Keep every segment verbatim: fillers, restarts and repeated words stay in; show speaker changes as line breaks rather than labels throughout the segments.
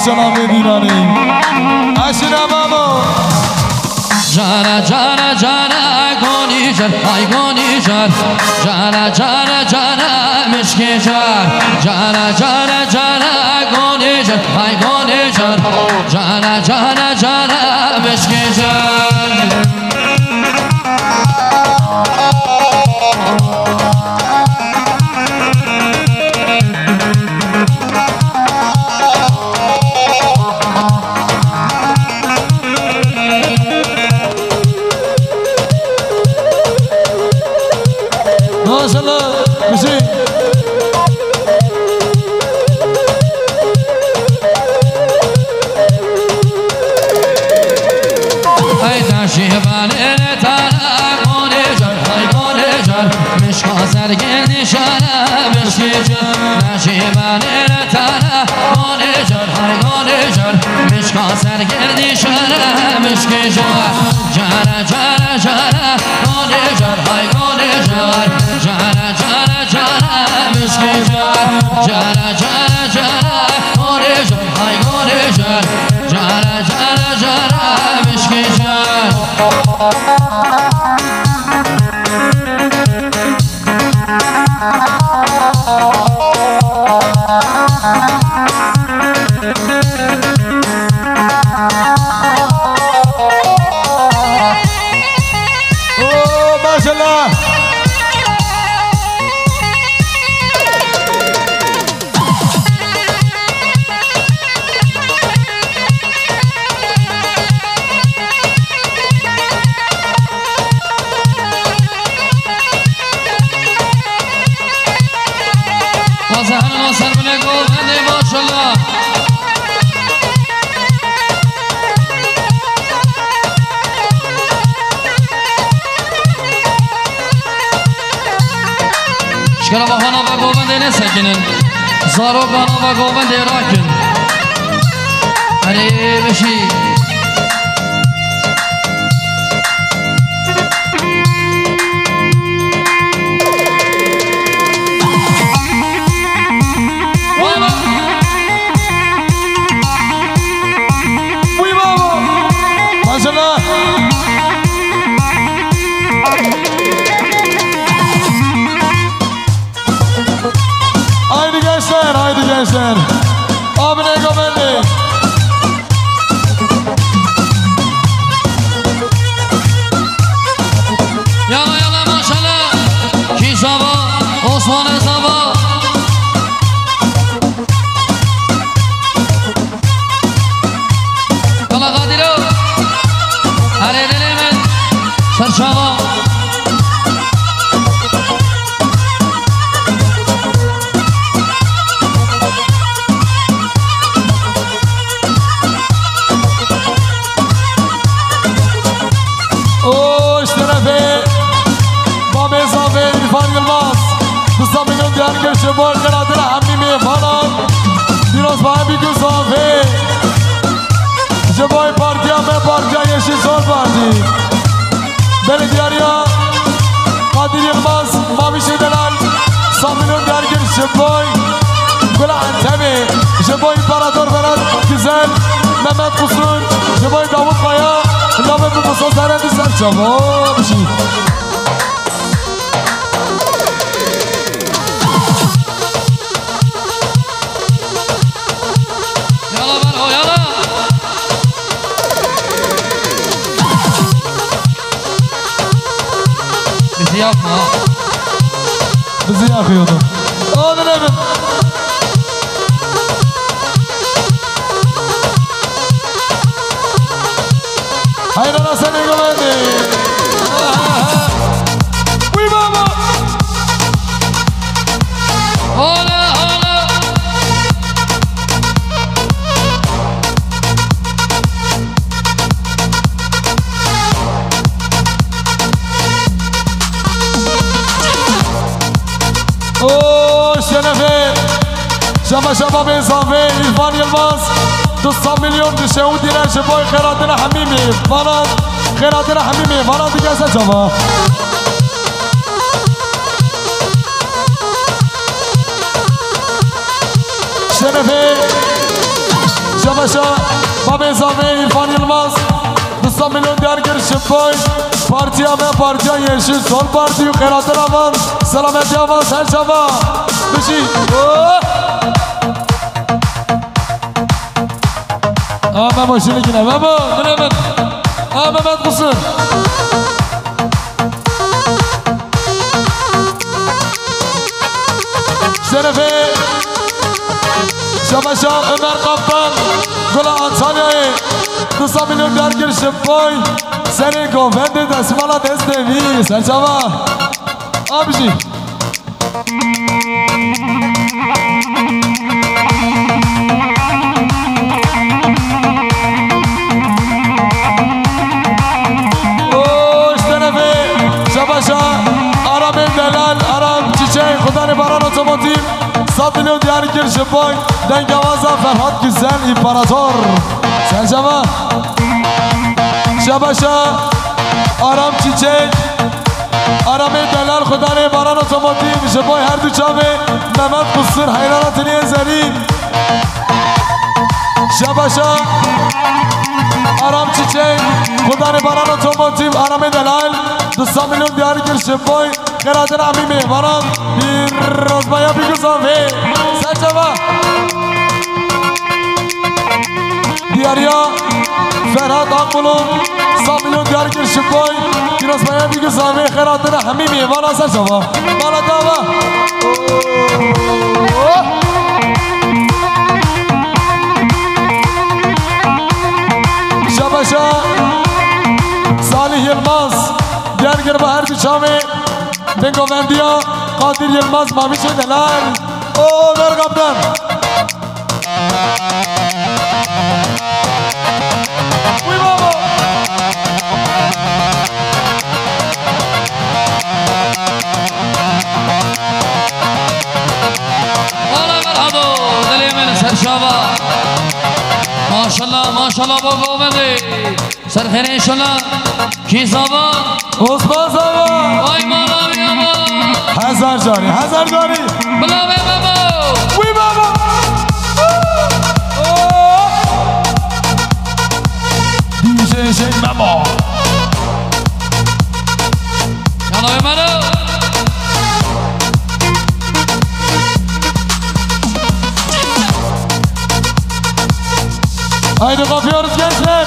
ماشاءالله میبینانی اشنا بابا
جانا جانا جانا گونی جر ای گونی جر جانا جانا جانا مشکی جر جانا جانا جانا گونی جر ای گونی جر جانا جانا جانا مشکی جر سرگردی شهر مشکی جار جارا جارا جارا گونه جار های گونه جار جارا جارا جارا مشکی جار جارا جارا جارا گونه جار های گونه جار جارا جارا جارا مشکی جار شکر بخانا و گوبنده نسکنن زارو گانا و گوبنده راکن اره بشی
gençler. Abine gömerdi.
Yala yala maşallah. Kisava, Osman Ezava. Yala Kadiro. Haredenemen. Sarşava.
شبال قرادر همی میفانان دیروز با همی گذافه شبای پارتیا به پارتیا یشی سال پارتی بلی دیاریا قادر یلماز مامیش دلال سامینون درگیر شبای گل انتمه شبای امپراتور برد گزل ممد قصون شبای داود قایا لامه بمسا سرد سر شما بشی
yapma.
Bizi yakıyordu. Onun evin. Hayır ana seni güvendi. Uy baba.
Ola ola.
شما شما به اضافه ایرفان یلماز دویست میلیون دیشه و دیره شبای خیراتین حمیمی فانان خیراتین حمیمی فانان دیگه از شما شرفه شباشا باب اضافه ایرفان یلماز دوستان میلیون درگیر شبای پارتی همه پارتی های یشیل سال پارتی و خیرات روان سلامتی آواز هر شبا بشی آمه ماشینی کنه بابا نرمت آمه بد قصر شرفه شباشا عمر قبطان گل آنتالیایی دوستان میلیون درگیر شبای سری گوونده دستمالا دست دوی سر شبا آبشی اوش طرفه شباشا آرام دلال آرام چیچه خدا نباران اتوماتیو صد میلیون درگیر شبای دنگ آوازا فرهاد گزن ایمپراتور سر شبا شباشا آرام چیچک آرام دلال خدا نه باران اتوماتیو شبای هر دو چاوه نمت قصر حیرانت نیزری شباشا آرام چیچک خدا نه باران اتوماتیو آرام دلال دوستان میلیون دیارگیر شبای خیراتر عمیمه باران بیر روزبایا بگذامه سر شبا دیاریا فرهاد آقلون صد میلیون دیارگیر شبای دیروز باید دیگه زمین خیراتر حمیمی والا سر شما بالا داوا شباشا صالح یلماز دیارگیر با هر بیچامه دنگو وندیا قادر یلماز مامیش دلال او در قبدن وی بابا
ماشالله ماشالله با گوونده سرخیر انشالله کی زبان
عثمان زبان
وای مالا بیا مالا
هزار جاری هزار جاری
بلا بیا بابا
وی بابا دیجه شی بابا
یالا بیا مرو
Haydi kapıyoruz gençler.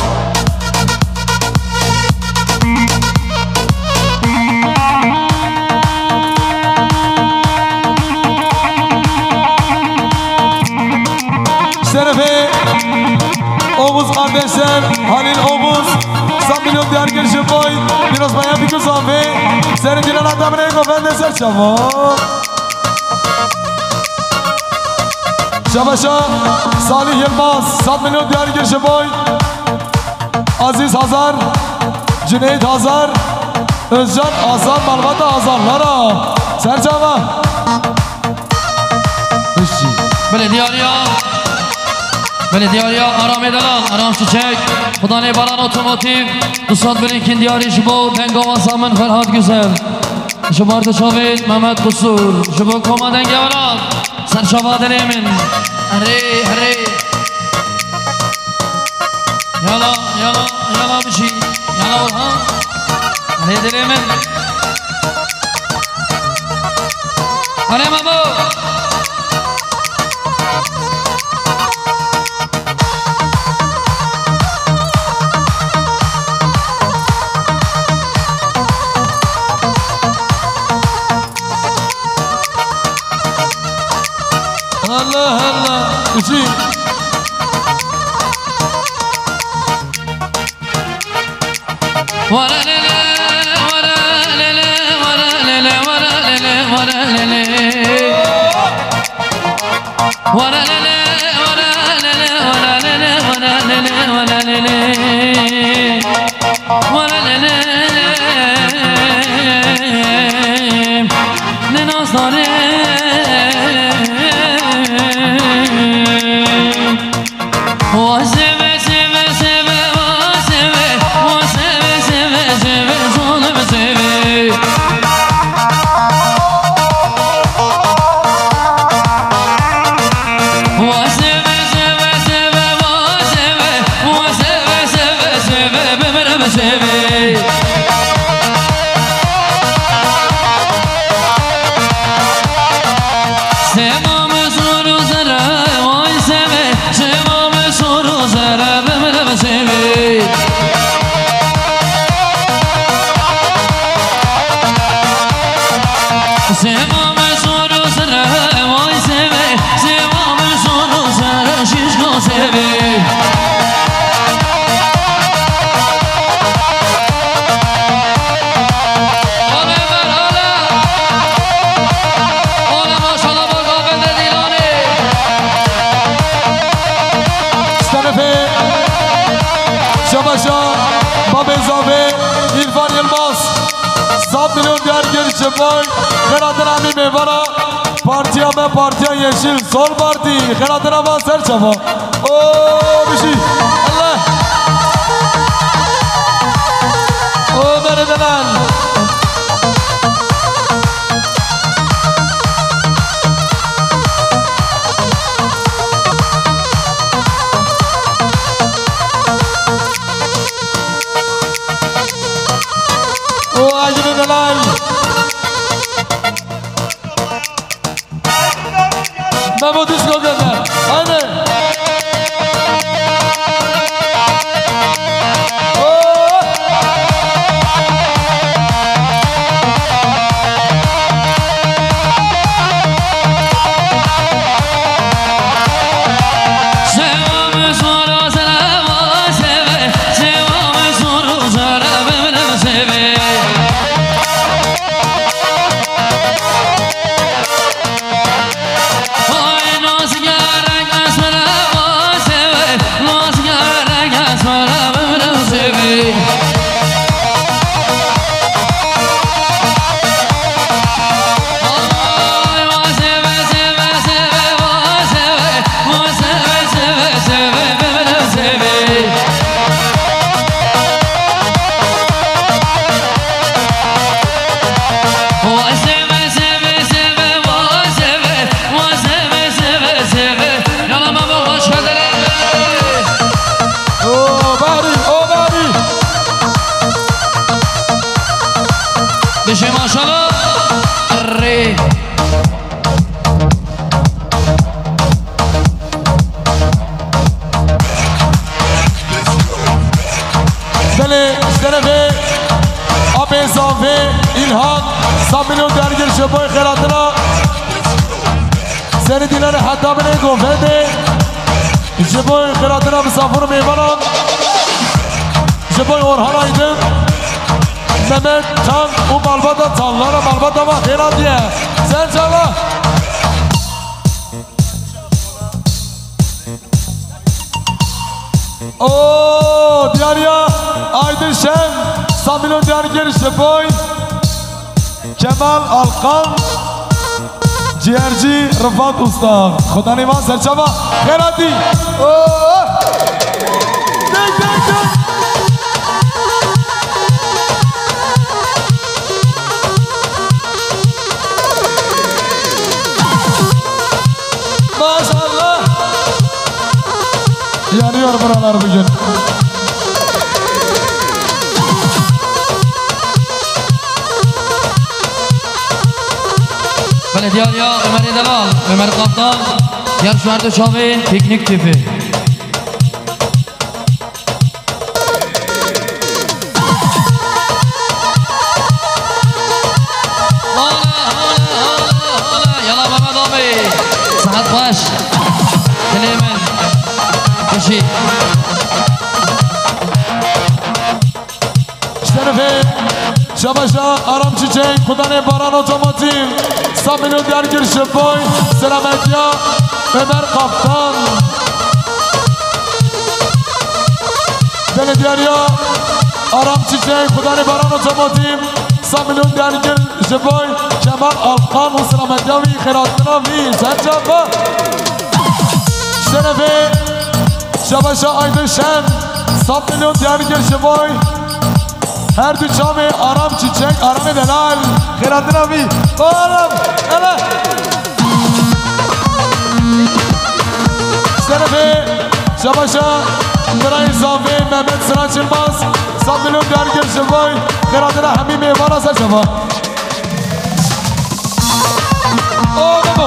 Şerefe Oğuz kardeşler Halil Oğuz yüz milyon diğer girişim boy biraz bayağı bir güzel senin dilen adamın en gofen deser çabuk Şabaşa Salih Yılmaz yüz milyon diğer girişim boy Aziz Hazar Cüneyt Hazar Özcan Hazar Malvata Hazarlara Sercava
Belediyariya Belediyariya Aram Edalan Aram Çiçek Hudane Baran Otomotiv Dusat Birinkin Diyari Şibo Dengava Samen Ferhat Güzel Şubarda Çavet Mehmet Kusur Şubo Koma Dengevaran Serşava Deremin Hre hre Yala yala yala bir şey Yala Orhan Hre Deremin Hre Mamo
Allah Allah Üçü
Vara lele Vara lele Vara lele Vara lele Vara lele Vara lele Vara lele Vara lele Vara lele Vara lele Vara lele Ne nazare
میلیون درگیر شبای خیراتر همی میبارا پارتی همه پارتی ها یشیل سول پارتی خیراتر همه سر چفا اوه بشی الله اوه بره دلن اوه اجر دلن ممو دیسکو گذر اینه بشه ماشاءالله ری بله شرفه آب اضافه ایلهان سه میلیون درگیر شبای خیراتنا سری دیلر حتی بله گفته شبای خیراتنا مسافر میبانان شبای اورهان آیدن Mehmet Tan, o balbada tanlara balbada bak helal diye. Sen çala. Oo, Diyarya, Aydın Şen, Samilon Diyargir Şepoy, Kemal Alkan, Ciğerci Rıfat Usta. Khuda niman sen çala. Helal diye. Oo. Dek dek dek. Maşallah. Yanıyor buralar bugün.
Belediye Ömer Edalal, Ömer Kaptan, Yarışlarda Şahin, Piknik Tipi. Yala Mehmet abi, Saat Baş, Kelemen, Kuşi.
Şerefe, Şabaşa, Aram Çiçek, Kudane Baran Otomotiv, Samilun Dergir Şepoy, Selametya, Ömer Kaptan. Belediye Aram Çiçek, Kudane Baran Otomotiv, Samilun Dergir Şepoy, Kemal Alkan, Selametya ve Khairatına ve Serçapa. Şerefe, Şabaşa Aydın Şen, Samilun Dergir Şepoy, her düçame Aram Çiçek, Aram Delal, Khairatına ve Aram, hele. Şerefe, Şabaşa, Kıray Zafi, Mehmet Sıraç Yılmaz, Samilun Dergir Şepoy, Khairatına Hamim Eyvana Serçapa. Oh, Memo.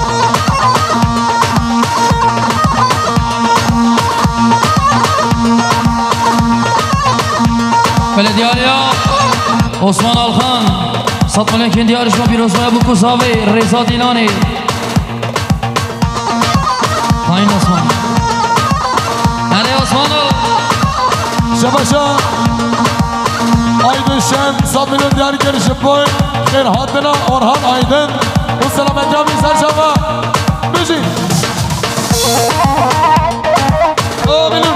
Belediye Osman Alkan, Satmalan kendi yarışma bürosuna bu kusavi, Reza Dilani. Aynı Osman. Nerede Osman'ı?
Şabaşa, Aydın Şen, Samilun Dergir Şepoy, Khairatına Orhan Aydın, bu Selametya ve Serçapa. Müzik. Oh, benim.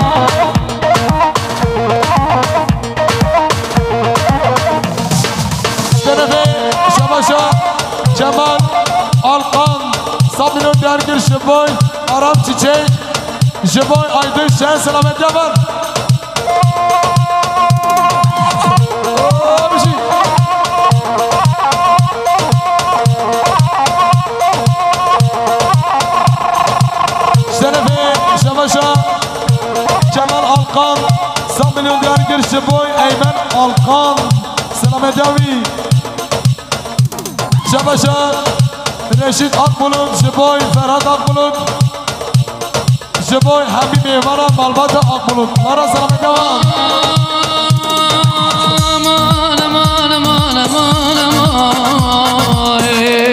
Şerefe, صاب مليون درگیر شبای آرام چیچه شبای آیدن شهر سلامت جبر شباشا جمال آلقان صاب مليون درگیر شبای ایمن آلقان سلامت جاوی شباشا رشید آقبولون جبای فرهاد آقبولون جبای حبیب ایمانا مالبات آقبولون مارا سلام دوام
امان امان امان امان امان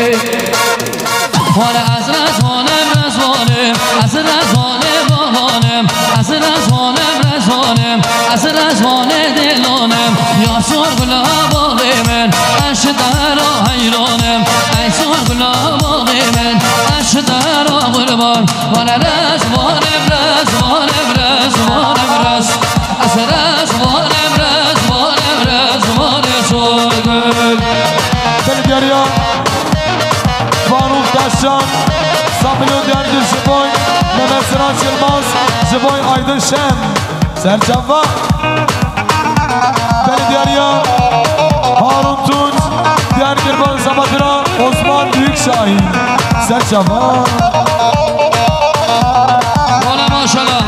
وارا از رزوانم رزوانم از رزوانم بابانم از رزوانم رزوانم از رزوانه دلانم یا سر گلاب آقی من اشتر حیرانم ای سر گلاب آقی من اشتر قربان وارا رزوانم رزوانم رزوانم رز از رزوانم رزوانم رزوانم سر گل
دل دیاریا فاروق دشان ساملون درگیر شبای نمسران شلماز شبای آیدن شم سرچوه دل دیاریا هارون تونج درگیر بان سماترا عثمان büyük شاهی سرچوه
والا ماشالله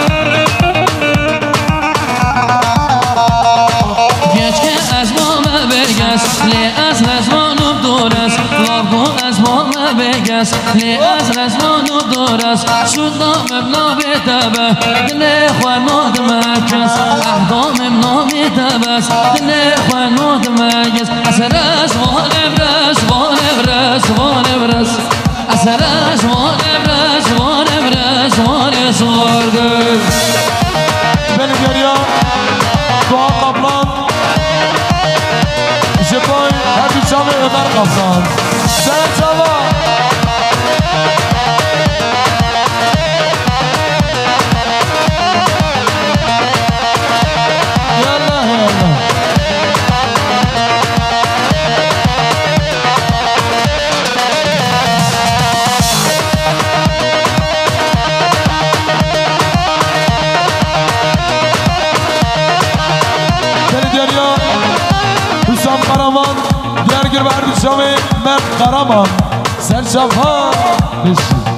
گیج که از ما بگست لی از رزوانم دور است لابگو از ما بگست لی از رزوانم دور است شدامم نابیتبه دل خوانات مکس احدامم نابیتبه دل خوانات مکس از رزوانم رزوانم رزوانم رز از رزوانم رزوانم رزوانم سرگل
بلگریا دعا قبلان جبای هر شام عمر قبلان سر جوا یالله یالله بلگریا حسام قرامان درگیر بردشامی مرد قرامان سرچوه بشی